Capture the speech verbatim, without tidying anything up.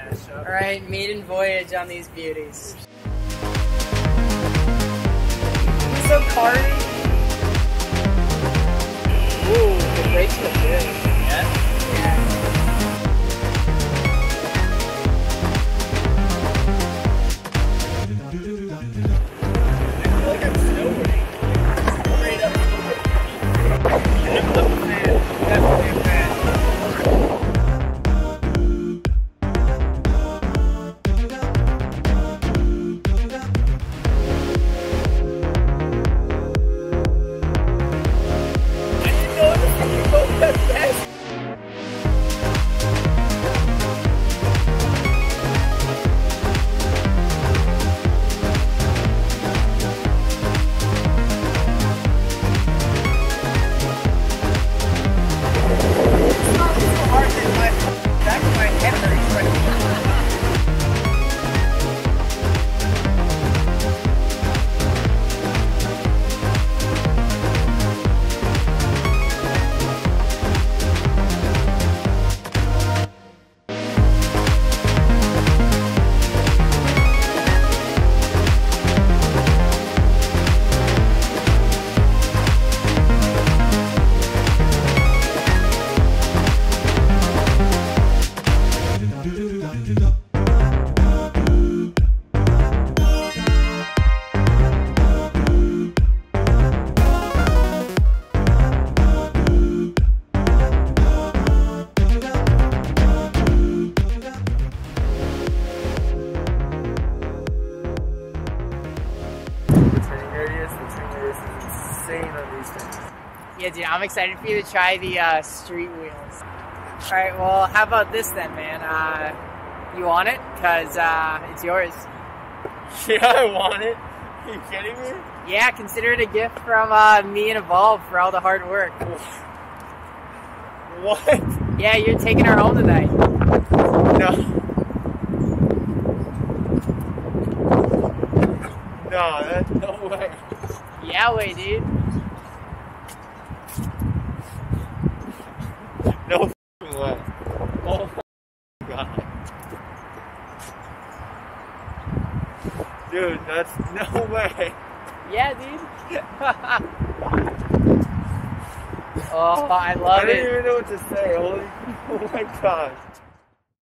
Alright, maiden voyage on these beauties. So carny. Ooh, the brakes look good. Yeah? Yeah. I feel like I'm snowboarding. Straight up snowboarding. I'm a fan. Definitely a fan. Yeah, dude, I'm excited for you to try the uh, street wheels. Alright, well, how about this then, man? Uh, you want it? Because uh, it's yours. Yeah, I want it. Are you kidding me? Yeah, consider it a gift from uh, me and Evolve for all the hard work. What? Yeah, you're taking her home tonight. No. No, that's no way. Yeah, way, dude. No way. Oh my god. Dude, that's no way. Yeah, dude. Oh, I love I it. don't even know what to say. Holy, oh my gosh.